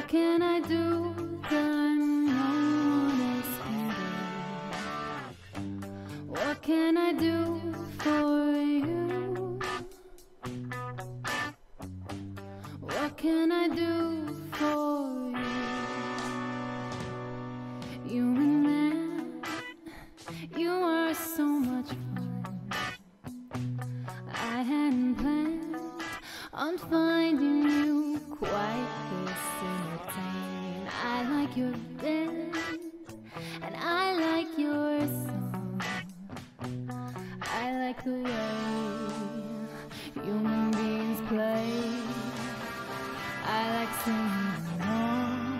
What can I do that no one else can do? What can I do for you? What can I do for you? Human man, you are so much fun. I hadn't planned on finding you quite this entertaining. I like your band and I like your song. I like the way human beings play. I like singing along.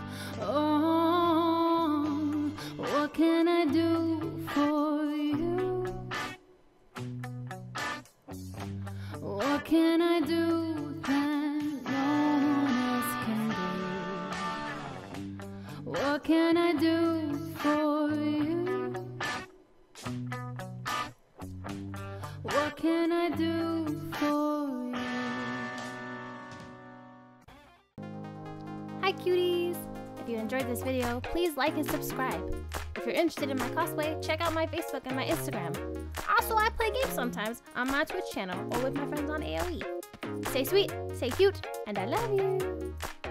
Oh, what can I do for you? What can I do that no one else can do? What can I do for you? What can I do for you? Hi cuties! If you enjoyed this video, please like and subscribe. If you're interested in my cosplay, check out my Facebook and my Instagram. Also, I play games sometimes on my Twitch channel or with my friends on AoE. Stay sweet, stay cute, and I love you!